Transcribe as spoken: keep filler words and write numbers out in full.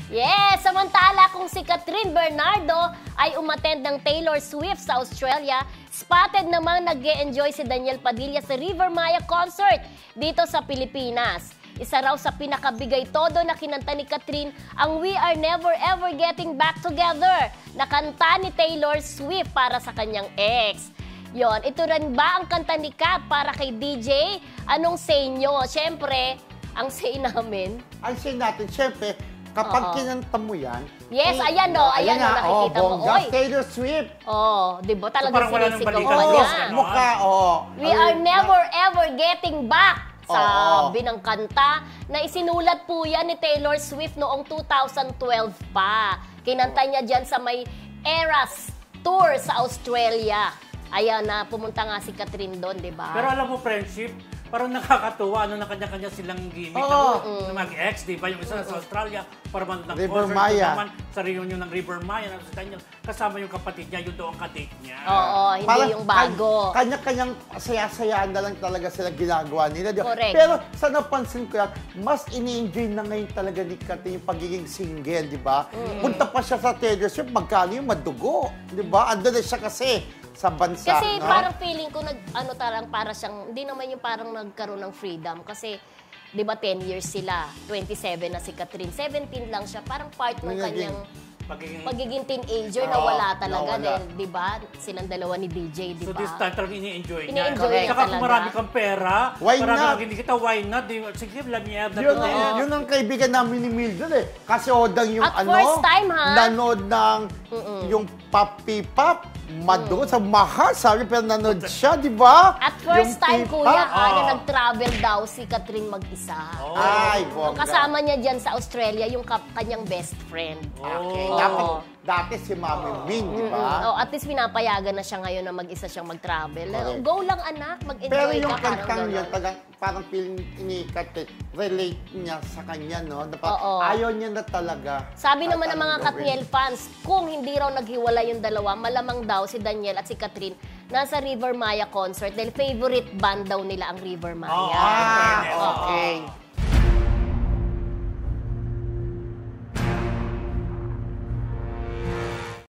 Yes! Samantala kung si Catherine Bernardo ay umattend ng Taylor Swift sa Australia, spotted namang nag-e-enjoy si Daniel Padilla sa River Maya concert dito sa Pilipinas. Isa raw sa pinakabigay todo na kinanta ni Catherine ang We Are Never Ever Getting Back Together na kanta ni Taylor Swift para sa kanyang ex. Yon, ito rin ba ang kanta ni Kat para kay D J? Anong say nyo? Siyempre, ang say namin. Ang say natin, siyempre, kapag Oo. kinanta mo yan, yes, eh, ayan no, ayan, ayan no, nakikita oh, mo. Bongga, Taylor Swift. Oh, di ba talaga so, sinisigaw ka niya? Oh, mukha, oh. We Ay, are never ever getting back. Sabi oh, ng kanta na isinulat po yan ni Taylor Swift noong two thousand twelve pa. Kinanta niya dyan sa may Eras Tour sa Australia. Ayan na, pumunta nga si Catherine doon, di ba? Pero alam mo, friendship, parang nakakatuwa, ano, na kanya-kanya silang gimmick oh, ng, ng mag-ex, di ba? Yung isa sa Australia, parang ng River concert, Maya. naman sa reunion ng River Maya, na sa Daniel, kasama yung kapatid niya, yung doong kadate niya. Oo, hindi parang, yung bago. Kanya-kanyang saya-sayaan na lang talaga sila ginagawa nila. Correct. Pero sa napansin ko yan, mas ini-enjoy na ngayon talaga ni Catherine yung pagiging single, di ba? Mm. Punta pa siya sa Taylor Swift, magkano yung madugo, di ba? Ando na siya kasi sa bansa. Kasi no? parang feeling ko, nag, ano tarang, para siyang, hindi naman yung parang nagkaroon ng freedom. Kasi, di ba, ten years sila. twenty-seven na si Catherine. seventeen lang siya. Parang part ng kanyang pagiging, pagiging teenager na wala talaga. Nawala. Dahil, di ba, silang dalawa ni D J, di ba? So this time talagang ini-enjoy niya. Ini-enjoy niya Saka kung talaga. marami kang pera, why marami not? kang hindi kita, why not? Di, sige, lamier na Yun, to. oh. Yun ang kaibigan namin ni Mildred eh. Kasi odang yung At ano, first time, ha? nanood ng Mm-mm. yung Papi Pop, madugo, mm. sa mahal, sabi, pero nanood siya, di ba? At first yung time, P-pop. kuya, ha, oh. na nag-travel daw si Catherine mag-isa. Oh. Ay, Ang bongga. kasama niya dyan sa Australia, yung kap kanyang best friend. Okay, Oh. dapat, dati si Mami oh. Min, di ba? Oh, at least pinapayagan na siya ngayon na mag-isa siyang mag-travel. Correct. Go lang, anak, mag-enjoy Pero ka. yung parang kantang gano'n. yun, parang, parang feeling ni Catherine, relate niya sa kanya, no? Na parang Oo. ayaw niya na talaga. Sabi naman ng At mga anong Katniel fans, kung hindi raw naghiwalay yung dalawa, malamang daw si Daniel at si Catherine nasa River Maya concert dahil favorite band daw nila ang River Maya. Oh, Ah, oh, okay.